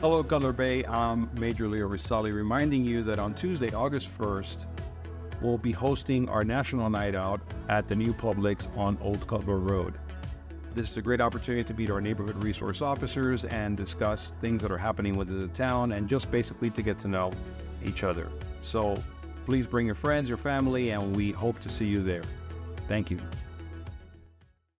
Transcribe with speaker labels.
Speaker 1: Hello, Cutler Bay. I'm Major Leo Ricelli, reminding you that on Tuesday, August 1st, we'll be hosting our National Night Out at the new Publix on Old Cutler Road. This is a great opportunity to meet our neighborhood resource officers and discuss things that are happening within the town and just basically to get to know each other. So please bring your friends, your family, and we hope to see you there. Thank you.